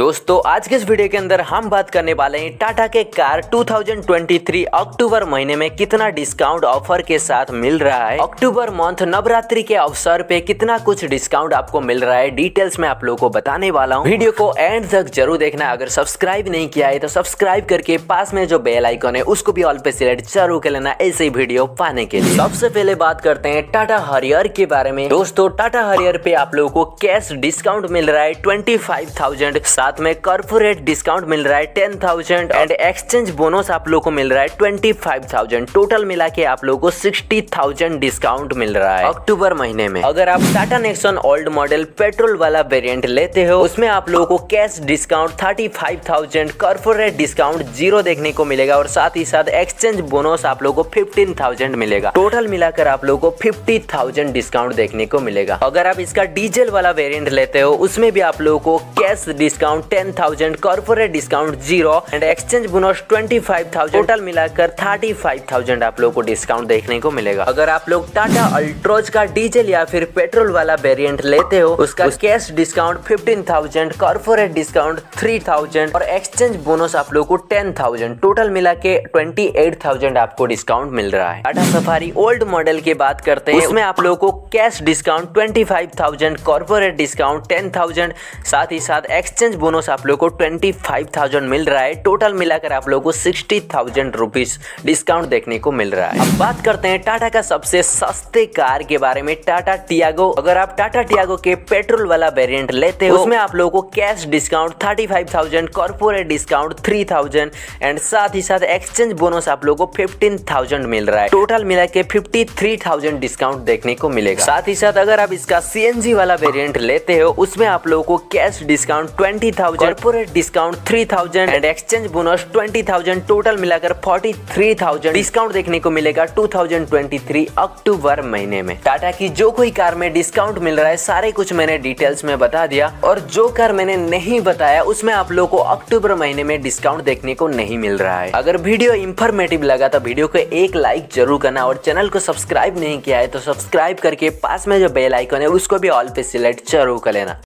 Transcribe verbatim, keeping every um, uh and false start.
दोस्तों आज के इस वीडियो के अंदर हम बात करने वाले हैं टाटा के कार दो हज़ार तेईस अक्टूबर महीने में कितना डिस्काउंट ऑफर के साथ मिल रहा है। अक्टूबर मंथ नवरात्रि के अवसर पे कितना कुछ डिस्काउंट आपको मिल रहा है, डिटेल्स में आप लोगों को बताने वाला हूँ। वीडियो को एंड तक जरूर देखना। अगर सब्सक्राइब नहीं किया है तो सब्सक्राइब करके पास में जो बेल आइकन है उसको भी ऑल पे सिलेक्ट जरूर कर लेना ऐसे ही वीडियो पाने के लिए। सबसे पहले बात करते हैं टाटा हरियर के बारे में। दोस्तों टाटा हरियर पे आप लोगों को कैश डिस्काउंट मिल रहा है ट्वेंटी फाइव थाउजेंड, साथ में कॉर्पोरेट डिस्काउंट मिल रहा है ten thousand and exchange bonus आप लोगों को मिल रहा है ट्वेंटी फाइव थाउजेंड। टोटल मिला के आप लोगों को सिक्सटी थाउजेंड डिस्काउंट मिल रहा है अक्टूबर महीने में। अगर आप Tata Nexon old model petrol वाला वेरिएंट लेते हो उसमें आप लोगों को cash discount thirty five thousand, corporate discount zero देखने को मिलेगा और साथ ही साथ एक्सचेंज बोनस आप लोगों को फिफ्टीन थाउजेंड मिलेगा। टोटल मिलाकर आप लोगों को फिफ्टी थाउजेंड डिस्काउंट देखने को मिलेगा। अगर आप इसका डीजल वाला वेरिएंट लेते हो उसमें भी आप लोगों को cash discount ten thousand, corporate discount zero and exchange bonus twenty five thousand, total मिलाकर थर्टी फाइव थाउजेंड आप लोगों को डिस्काउंट देखने को मिलेगा। अगर आप लोग टाटा अल्ट्रोज का डीजल या फिर पेट्रोल वाला वेरिएंट लेते हो उसका cash discount fifteen thousand, corporate discount three thousand और एक्सचेंज बोनस आप लोगों को टेन थाउजेंड, टोटल मिला के ट्वेंटी एट थाउजेंड आपको डिस्काउंट मिल रहा है। टाटा सफारी ओल्ड मॉडल की बात करते हैं उसमें आप लोगों को cash discount twenty five thousand, corporate discount ten thousand, साथ ही साथ एक्सचेंज बोनस आप लोगों को ट्वेंटी फाइव थाउजेंड मिल रहा है। टोटल मिलाकर आप लोगों को सिक्सटी थाउजेंड रुपीस डिस्काउंट देखने को मिल रहा है। अब बात करते हैं टाटा का सबसे सस्ते कार के बारे में, टाटा टियागो। अगर आप टाटा टियागो के पेट्रोल वाला वेरिएंट लेते हो उसमें आप लोगों को cash discount thirty five thousand, corporate discount three thousand and साथ ही साथ एक्सचेंज बोनस आप लोगों को फिफ्टीन थाउजेंड मिल रहा है। टोटल मिला के फिफ्टी थ्री थाउजेंड डिस्काउंट देखने को मिलेगा। साथ ही साथ अगर आप इसका सीएनजी वाला वेरिएंट लेते हो उसमें आप लोगों को cash discount twenty thousand, corporate discount three thousand and exchange bonus twenty thousand, total मिलाकर फोर्टी थ्री थाउजेंड डिस्काउंट देखने को मिलेगा two thousand twenty three October महीने में। टाटा की जो कोई कार में डिस्काउंट मिल रहा है सारे कुछ मैंने डिटेल्स में बता दिया और जो कार मैंने नहीं बताया उसमें आप लोगों को अक्टूबर महीने में डिस्काउंट देखने को नहीं मिल रहा है। अगर वीडियो इंफॉर्मेटिव लगा तो वीडियो को एक लाइक जरूर करना और चैनल को सब्सक्राइब नहीं किया है तो सब्सक्राइब करके पास में जो बेल आइकन है उसको भी ऑल पे सिलेक्ट जरूर कर लेना।